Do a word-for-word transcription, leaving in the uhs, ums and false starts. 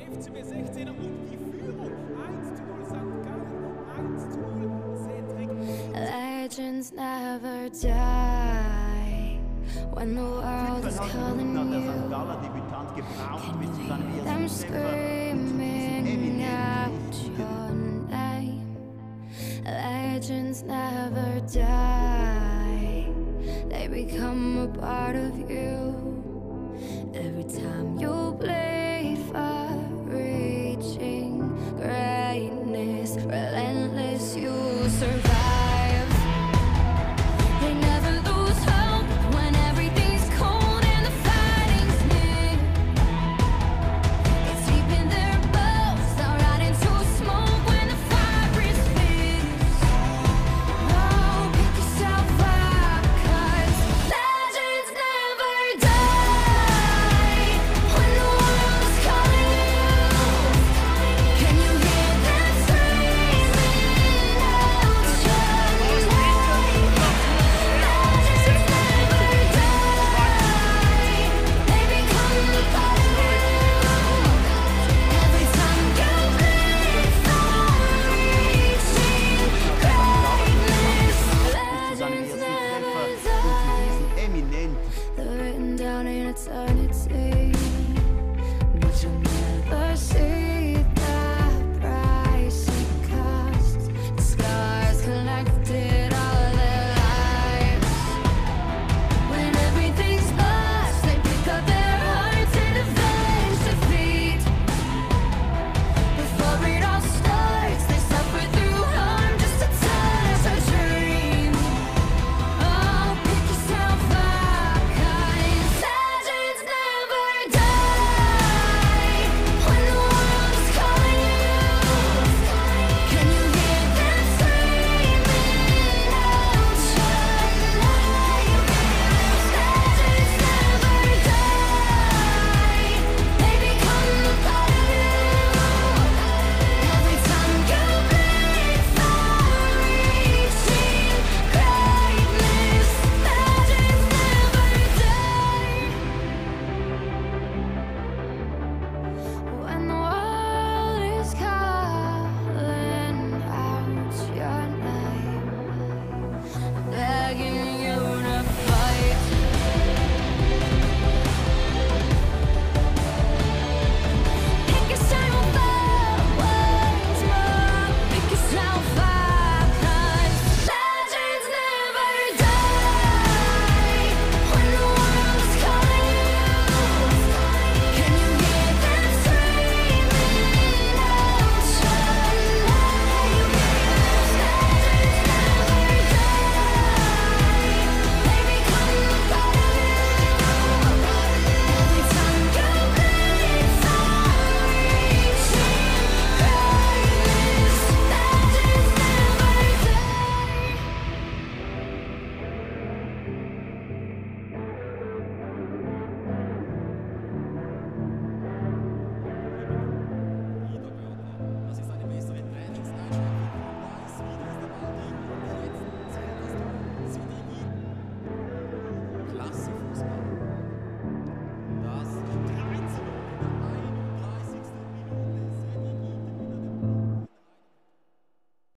F C B sechzehner und die Führung. eins zu null Sankt Gallen, eins zu null Cedric Itten. Legends never die when the world is calling you. Can you hear them screaming out your name? Legends never die, they become a part of you. Every time you blink